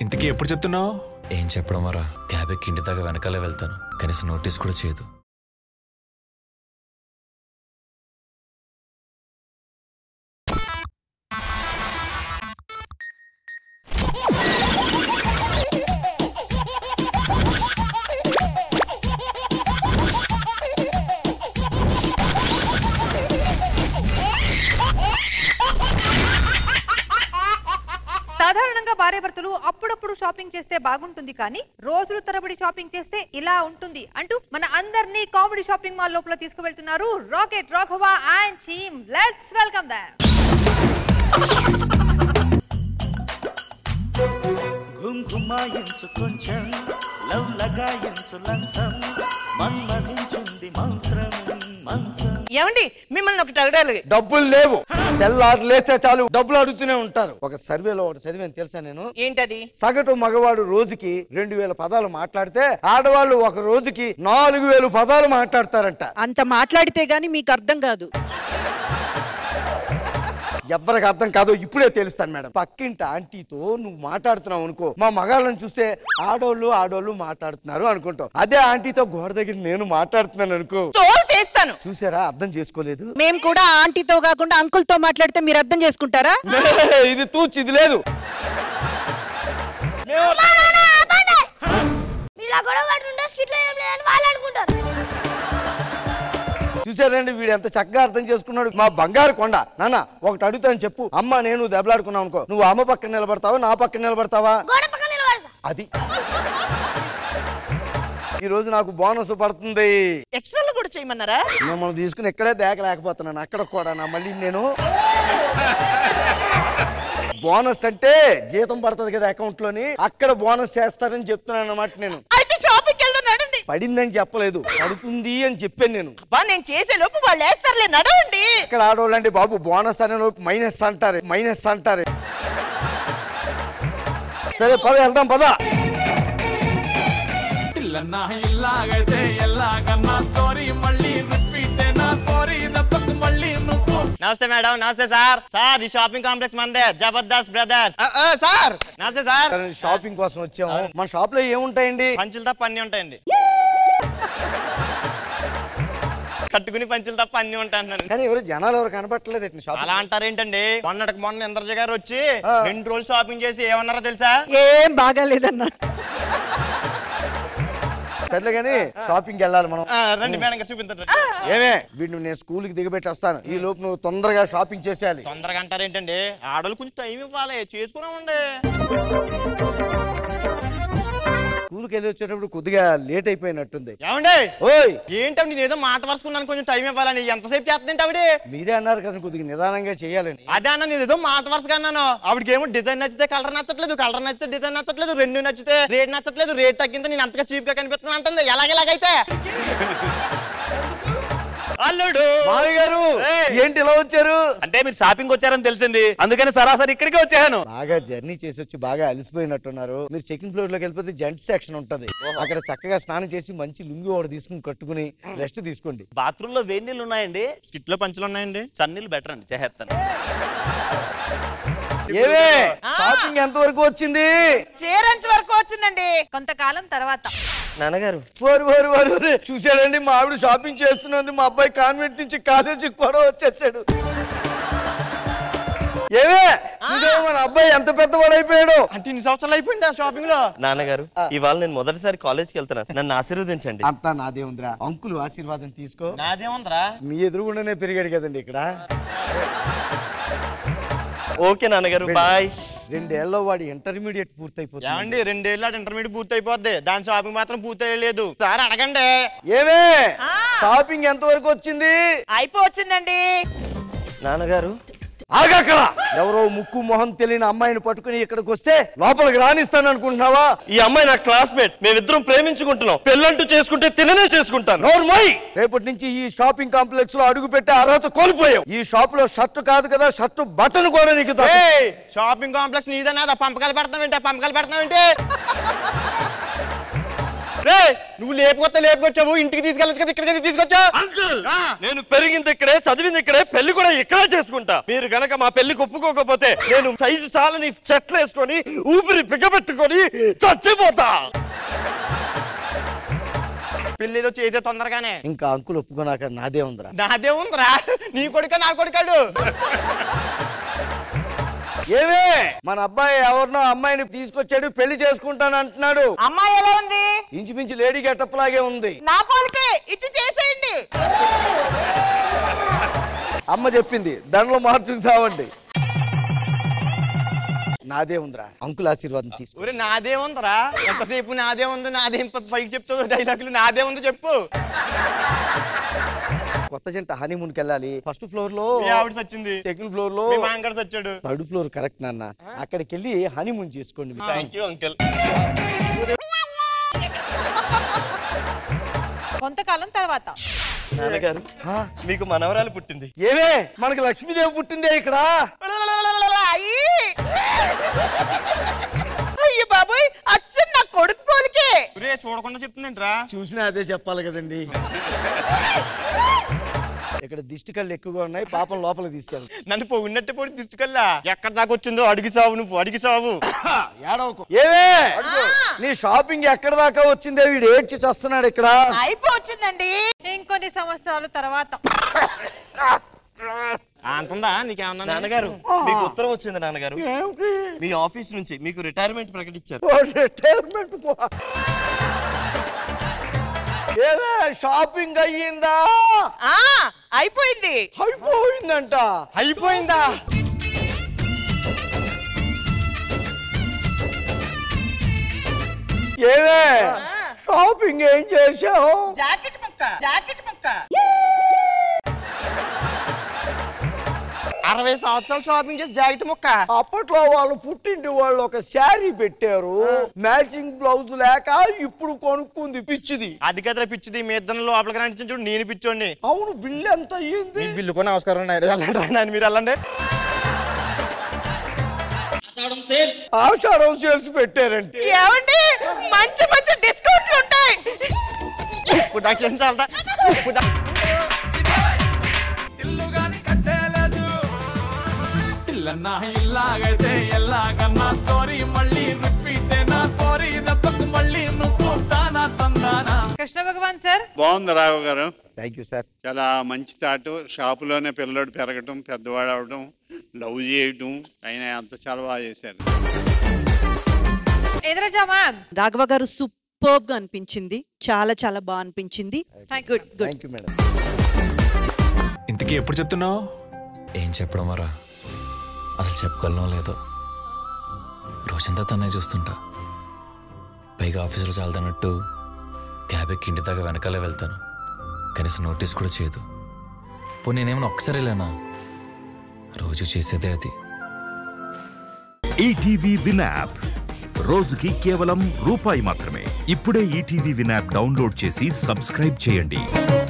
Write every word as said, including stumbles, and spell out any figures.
ఇంతకీ ఎప్పుడు చెప్తున్నావు? ఏం చెప్పడం మరా, క్యాబ్ ఎక్కి ఇంటి దాకా వెనకాలే వెళ్తాను, కనీసం నోటీస్ కూడా చేయదు. సాధారణంగా భార్యాభర్తలు అప్పుడప్పుడు షాపింగ్ చేస్తే బాగుంటుంది, కానీ రోజులు తరబడి షాపింగ్ చేస్తే ఇలా ఉంటుంది అంటూ మన అందరినీ కామెడీ షాపింగ్ మాల్ లోపల తీసుకువెళ్తున్నారు rocket Raghava and team. Let's welcome them. గుంగుమాయించు కొంచెం లవ్ లగాయించు లంచం మన్మధించింది మంత్రం మంచం. ఏమండి మిమ్మల్ని ఒకటి అడగాలి. డబ్బులు లేవు, తెల్లారు లేస్తే చాలు డబ్బులు అడుగుతూనే ఉంటారు. ఒక సర్వేలో ఒకటి చదివాను తెలుసా నేను, ఏంటది? సగటు మగవాడు రోజుకి రెండు వేల పదాలు మాట్లాడితే ఆడవాళ్ళు ఒక రోజుకి నాలుగు వేలు పదాలు మాట్లాడతారంట. అంత మాట్లాడితే గానీ మీకు అర్థం కాదు. ఎవరికి అర్థం కాదు, ఇప్పుడే తెలుస్తాను మేడం. పక్కింటి ఆంటీతో నువ్వు మాట్లాడుతున్నావు అనుకో, మా మగాళ్ళని చూస్తే ఆడోళ్ళు ఆడోళ్ళు మాట్లాడుతున్నారు అనుకుంటావు. అదే ఆంటీతో గోడ దగ్గర నేను మాట్లాడుతున్నాను అనుకో, చేస్తాను. చూసారా, అర్థం చేసుకోలేదు. మేము కూడా ఆంటీతో కాకుండా అంకుల్ తో మాట్లాడితే మీరు అర్థం చేసుకుంటారా? ఇది తూచి ఇది లేదు. చూసారండి వీడు ఎంత చక్కగా అర్థం చేసుకున్నాడు. మా బంగారు కొండ. నాన్న ఒకటి అడుగుతాను చెప్పు, అమ్మ నేను దెబ్బలాడుకున్నావు అనుకో, నువ్వు అమ్మ పక్కన నిలబడతావా నా పక్కన నిలబడతావా? అది ఈ రోజు నాకు బోనస్ పడుతుంది. ఎక్స్ట్రాలు కూడా చేయమన్నారా? మిమ్మల్ని తీసుకుని ఇక్కడే దేకలేకపోతున్నాను, అక్కడ కూడా నా మళ్ళీ నేను బోనస్ అంటే జీతం పడుతుంది కదా అకౌంట్ లోని, అక్కడ బోనస్ చేస్తారని చెప్తున్నాను అన్నమాట. నేను పడిందని చెప్పలేదు, పడుతుంది అని చెప్పాను నేను. నేను చేసే లోపు వాళ్ళు వేస్తారులే, నడవండి. ఇక్కడ ఆడవాళ్ళు అంటే బాబు బోనస్ అనే లోపు మైనస్ అంటారు, మైనస్ అంటారు. సరే పద వెళ్దాం పద. నమస్తే మేడం. నమస్తే సార్. సార్ ఈ షాపింగ్ కాంప్లెక్స్ మందే, జబర్దస్త్ బ్రదర్స్. సార్ నమస్తే సార్. షాపింగ్ కోసం వచ్చాము. మన షాప్ లో ఏముంటాయండి? పంచులు తప్ప అన్ని ఉంటాయండి. కట్టుకుని పంచులు తప్ప అన్ని ఉంటాయి. కానీ ఎవరు జనాలు ఎవరు కనపట్టలేదు. అలా అంటారేంటండి? మొన్నటికి మొన్న ఇంద్రజ గారు వచ్చి రెండు రోజులు షాపింగ్ చేసి ఏమన్నారో తెలుసా? ఏం బాగాలేదన్నా. సర్లే కానీ షాపింగ్ వెళ్ళాలి మనం. రండి మేడం గారు చూపించండి. ఏమే వీడిని నేను స్కూల్ కి దిగబెట్టి వస్తాను, ఈ లోపు నువ్వు తొందరగా షాపింగ్ చేసేయాలి. తొందరగా అంటారేంటండి? ఆడోళ్ళు కొంచెం టైం ఇవ్వాలి, చేసుకున్నామండి. స్కూల్కి వెళ్ళి వచ్చేటప్పుడు కొద్దిగా లేట్ అయిపోయినట్టుంది. ఏమండి? ఓయ్ ఏంటండి నేను ఏదో మాట వరుసుకున్నాను, కొంచెం టైం ఇవ్వాలని. ఎంతసేపు చేస్తుందంటే ఆవిడ? మీరే అన్నారు కదా కొద్దిగా నిదానంగా చేయాలని. అదే అన్న, నేను ఏదో మాట వరుసగా అన్నాను. ఆవిడకి ఏమో డిజైన్ నచ్చితే కలర్ నచ్చట్లేదు, కలర్ నచ్చితే డిజైన్ నచ్చట్లేదు, రెండు నచ్చితే రేట్ నచ్చట్లేదు, రేట్ తగ్గింది నేను అంతగా చీప్ గా కనిపిస్తున్నాను అంటుంది. ఎలాగెలాగైతే అల్లుడు మావి గారు ఏంటి ఇలా వచ్చారు? అంటే మీరు షాపింగ్ వచ్చారని తెలిసింది, అందుకని సరాసరి ఇక్కడికి వచ్చాను. బాగా జర్నీ చేసి వచ్చి బాగా అలసిపోయినట్టున్నారు. మీరు చెకింగ్ ఫ్లోర్ లోకి వెళ్ళిపోతే జెంట్స్ సెక్షన్ ఉంటది, అక్కడ చక్కగా స్నానం చేసి మంచి లుంగి ఒకటి తీసుకుని కట్టుకుని రెస్ట్ తీసుకోండి. బాత్రూమ్ లో వేడి నీళ్ళు ఉన్నాయండి, కిట్ లో పంచులు ఉన్నాయండి, చన్నీళ్ళు బెటర్ అండి, చేస్తాను. ఏవే షాపింగ్ ఎంత వరకు వచ్చింది? చీరంచు వరకు వచ్చిందండి, కొంతకాలం తర్వాత. నాన్నగారు వారు వారు వారు చూసాడండి, మా ఆవిడ షాపింగ్ చేస్తున్నది, మా అబ్బాయి కాన్వెంట్ నుంచి కాలేజీ కూడా వచ్చేసాడు. ఏవే మన అబ్బాయి ఎంత పెద్దవాడు అయిపోయాడు. అంటే ఇన్ని సంవత్సరాలు అయిపోయింది ఆ షాపింగ్ లో. నాన్నగారు ఇవాళ నేను మొదటిసారి కాలేజ్కి వెళ్తున్నాను, నన్ను ఆశీర్వదించండి. అంతా నాదే ఉందిరా, అంకులు ఆశీర్వాదం తీసుకో. నాదే ఉందిరా, మీ ఎదురుగుండానే పెరిగాడు కదండి ఇక్కడ. ఓకే నాన్నగారు బాయ్. రెండేళ్లలో వాడి ఇంటర్మీడియట్ పూర్తయిపోతుంది. ఏమండి రెండేళ్ళు ఇంటర్మీడియట్ పూర్తి అయిపోద్ది, దాని షాపింగ్ మాత్రం పూర్తి అయ్యలేదు. సార్ అడగండి. ఏమే షాపింగ్ ఎంత వరకు వచ్చింది? అయిపోవచ్చిందండి. నాన్నగారు ఆగక్కడ ఎవరో ముక్కు మొహం తెలియని అమ్మాయిని పట్టుకుని ఇక్కడికి వస్తే లోపలికి రానిస్తాను అనుకుంటున్నావా? ఈ అమ్మాయి నా క్లాస్మేట్, మేమిద్దరం ప్రేమించుకుంటున్నాం, పెళ్ళంటూ చేసుకుంటే తిననే చేసుకుంటాను. నోర్మోయ్, రేపటి నుంచి ఈ షాపింగ్ కాంప్లెక్స్ లో అడుగు పెట్టే అర్హత కోల్పోయావు. ఈ షాప్ లో షర్ట్ కాదు కదా, షర్ట్ బటన్ కూడా నీకు. షాపింగ్ కాంప్లెక్స్ నీదన్నా, పంపకాలు పెడతామేంటి? పంపకాలు పెడతామేంటి? నువ్వు లేపుకొత్త లేపుకొచ్చావు, ఇంటికి తీసుకెళ్ళచ్చు కదా, ఇక్కడికి తీసుకొచ్చావు. అంకుల్ నేను పెరిగింది ఇక్కడే, చదివింది ఇక్కడే, పెళ్లి కూడా ఇక్కడే చేసుకుంటా. మీరు గనక మా పెళ్లికి ఒప్పుకోకపోతే నేను సైజు చాలని చెట్లు వేసుకొని ఊపిరి పిగబెట్టుకొని చచ్చిపోతా. పెళ్లి ఏదో చేసే తొందరగానే. ఇంకా అంకుల్ ఒప్పుకోనాక నాదే ఉందిరా. నాదే ఉందిరా, నీ కొడుక నా కొడుకాడు. ఏమే మన అబ్బాయి ఎవరినో అమ్మాయిని తీసుకొచ్చాడు, పెళ్లి చేసుకుంటాను అంటున్నాడు. అమ్మాయి ఎలా ఉంది? ఇంచుమించు లేడీ గెటప్ లాగే ఉంది. నా పోలికే ఇచ్చి చేసేయండి. అమ్మ చెప్పింది దండలో మార్చుకు సావండి. నాదే ఉందిరా, అంకుల్ ఆశీర్వాదం తీసుకో. ఒరే నాదే ఉందిరా, ఎంతసేపు నాదే ఉంది నాదేం పైకి చెప్తావు డైలాగులు. నాదే ఉంది చెప్పు. కొత్త జంట హనీమూన్కి వెళ్ళాలి. ఫస్ట్ ఫ్లోర్ లో ఆవిడ సచ్చింది, సెకండ్ ఫ్లోర్ లో మాంగడు సచ్చాడు, థర్డ్ ఫ్లోర్ కరెక్ట్ నాన్న. అక్కడికి వెళ్ళి హనీమూన్ చేసుకోండి. Thank you uncle. కొంతకాలం తర్వాత నాన్నగారు మీకు మనవరాలు పుట్టింది. ఏమే మనకి లక్ష్మీదేవి పుట్టిందే ఇక్కడ. అయ్య బాబోయ్, అచ్చు నా కొడుకు పోలికే. ఒరే చూడకుండా చెప్తుందంటరా. చూసినా అదే చెప్పాలి కదండి. ఇక్కడ దిష్టి కళ్ళు ఎక్కువగా ఉన్నాయి, పాపం లోపలికి తీసుకెళ్ళి. నన్ను పొగినట్టు పొడి దిష్టికల్లా ఎక్కడ దాకా వచ్చిందో అడిగి సావు, నువ్వు అడిగి సావు. ఏడవకు. ఏమే నీ షాపింగ్ ఎక్కడ దాకా వచ్చిందే, వీడు ఏడ్చి చస్తున్నాడు ఇక్కడ. అయిపోవచ్చిందండి. ఇంకొన్ని సంవత్సరాల తర్వాత అంతుందా నీకేమన్నా? నాన్నగారు మీకు ఉత్తరం వచ్చింది నాన్నగారు. మీ ఆఫీస్ నుంచి మీకు రిటైర్మెంట్ ప్రకటించారు. రిటైర్మెంట్ ఏమే షాపింగ్ అయ్యిందా? అయిపోయింది. అయిపోయిందంట. అయిపోయిందా? ఏమే షాపింగ్ ఏం చేసావు? జాకెట్ ముక్క, జాకెట్ ముక్క. అరవై సంవత్సరాలు షాపింగ్ చేసి జాకెట్ ముక్క. అప్పట్లో వాళ్ళు పుట్టింటి వాళ్ళు ఒక శారీ పెట్టారు, మ్యాచింగ్ బ్లౌజ్ లేక ఇప్పుడు కొనుక్కుంది పిచ్చిది. అది కదరా పిచ్చిది. మీ ఇద్దరు లోపలికి రాని చూడు, నేను పిచ్చోండి. అవును బిల్లు ఎంత అయ్యింది? బిల్లు కొని నమస్కారం మీరు వెళ్ళండి. ఆషాఢం సేల్స్ పెట్టారంటే ఏమండి మంచి మంచి డిస్కౌంట్లు ఉంటాయి. ఇప్పుడు నాకేం చాలదా? ఇల్లాగైతే ఎల్లాగన్నా స్టోరీ మళ్ళీ రిపీట్ నా కోరి దెబ్బకు మళ్ళీ నువ్వు తానా తందానా. కృష్ణ భగవాన్ సార్ బాగుంది Rao garu. Thank you sir. చాలా మంచి తాటు. షాపులోనే పిల్లడు పెరగటం, పెద్దవాడు అవడం, లవ్ చేయటం, అయినా అంత చాలా బాగా చేశారు. రాఘవ గారు సూపర్బ్ గా అనిపించింది, చాలా చాలా బాగా అనిపించింది. Good good. Thank you madam. ఇంతకీ ఎప్పుడు చెప్తున్నావు? ఏం చెప్పడం మరా, అసలు చెప్పుకోవాలనో లేదో. రోజంతా తనే చూస్తుంటా. పైగా ఆఫీసులో చాలదన్నట్టు క్యాబ్ ఎక్కి ఇంటి దాకా వెనకాలే వెళ్తాను. కనీసం నోటీస్ కూడా చేయదు. పో నేనేమన్నా ఒక్కసారి లేనా, రోజు చేసేదే అది. ఈటీవీ విన్ యాప్ రోజుకి కేవలం రూపాయి మాత్రమే. ఇప్పుడే ఈటీవీ విన్ యాప్ డౌన్లోడ్ చేసి సబ్స్క్రైబ్ చేయండి.